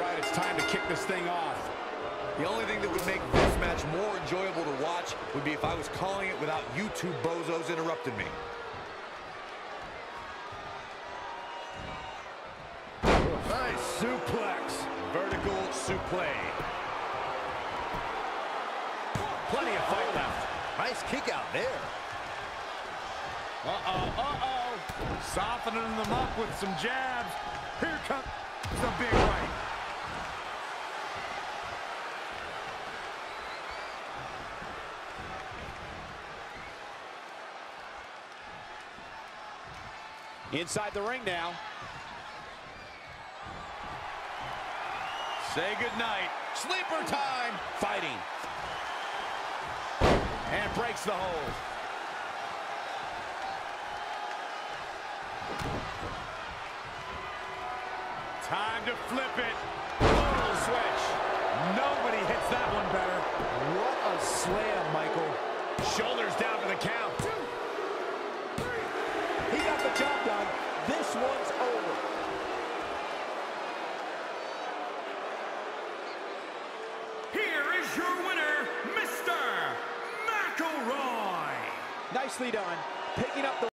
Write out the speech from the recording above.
right, it's time to kick this thing off. The only thing that would make this match more enjoyable to watch would be if I was calling it without you two bozos interrupting me. Nice suplex. Vertical suplex. Plenty of fight left. Nice kick out there. Softening them up with some jabs. Here comes the big right. Inside the ring now. Say goodnight. Sleeper time. Fighting. And breaks the hold. Time to flip it. Total switch. Nobody hits that one better. What a slam, Michael. Shoulders down for the count. 2, 3. He got the job done. This one's over. Here is your winner, Mr. McElroy. Nicely done. Picking up the